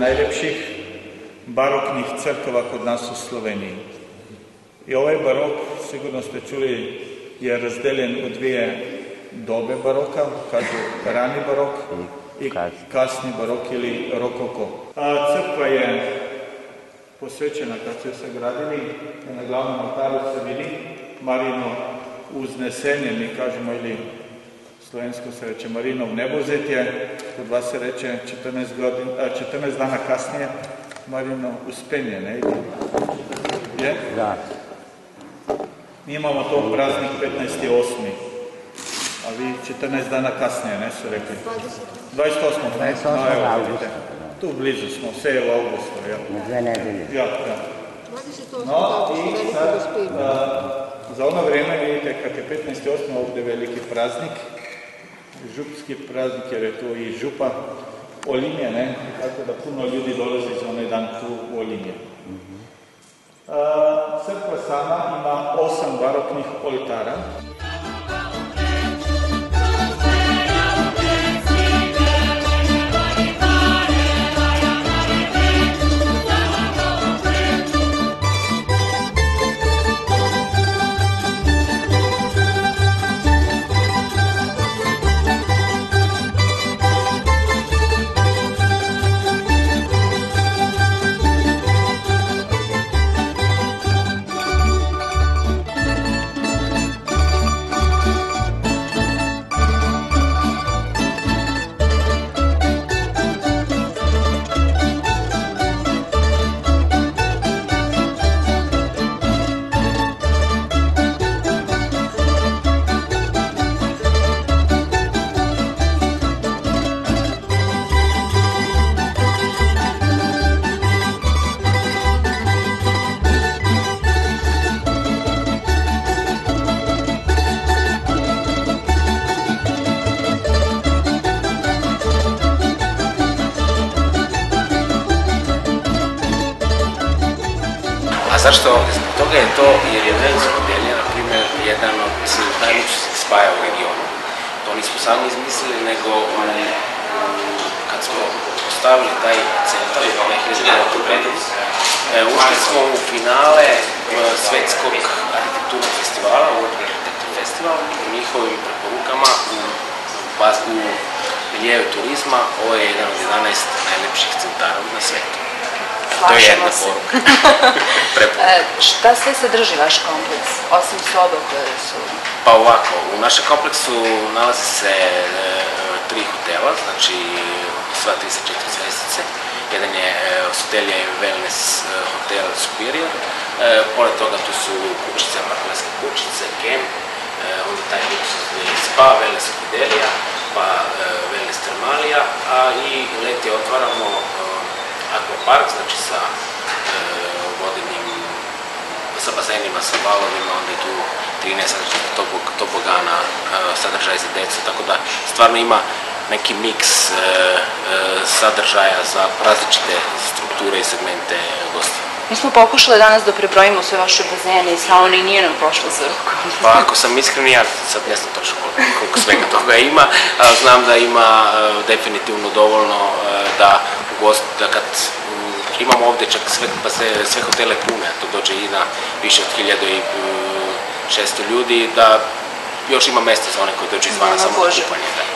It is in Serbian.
najlepših baroknih crkava kod nas u Sloveniji. I ovaj barok, sigurno ste čuli, je razdeljen u dvije dobe baroka, kažu rani barok i kasni barok ili rokoko. Crkva je posvećena kad su se gradili, na glavnom altaru se vidi Marijino uznesenje, mi kažemo, ili slovensko se reče Marijino nebozetje, kod vas se reče 14 dana kasnije Marijino uspenje, ne? Je? Da. Mi imamo to praznik 15.8. A vi 14 dana kasnije, ne su rekli? 28. augusta. Tu blizu smo, sve je u augustu. Na 2 nedelje. Ja. No i sad, za ono vreme, vidite, kad je 15.8. ovdje veliki praznik, župski praznik, jer je tu i župa Olimje, ne? Tako da puno ljudi dolazi za onaj dan tu u Olimje. Crkva sama ima 8 baroknih oltara. Zašto ovdje? Zbog toga je to jer je Velska Delija, na primjer, jedan od najljepših spaja u regionu. To nismo sami izmislili, nego kad smo postavili taj centar u 2009. godini, ušli smo u finale svetskog arhitekturnog festivala, World Architecture Festival, u njihovim preporukama u miljeju turizma. Ovo je jedan od 11 najljepših centara na svetu. To je jedna poruka. Šta sve sadrži vaš kompleks, osim soba koje su? Pa ovako, u našem kompleksu nalazi se 3 hotela, znači sva 3 sa 4 zvjezdice. Jedan je Sotelija i Wellness Hotel Superior, pored toga tu su kućice, apartmanske kućice, kemp, onda taj luksuzni spa, Wellness Fidelija, pa Wellness Termalija, a i leti otvaramo akvapark, znači sa vodenim, sa bazenima, sa valovima, onda je tu 13 tobogana, sadržaj za decu, tako da stvarno ima neki miks sadržaja za različite strukture i segmente gostija. Mi smo pokušali danas da prebrojimo sve vaše bazene i saune i nije nam pošlo za ruku. Pa ako sam iskren, ja sad ne znam točno koliko svega toga ima, znam da ima definitivno dovoljno da kad imamo ovdje čak sve hotele pune, a to dođe i na više od 1600 ljudi, da još ima mjesta za one koji dođe izvana samo kupanje.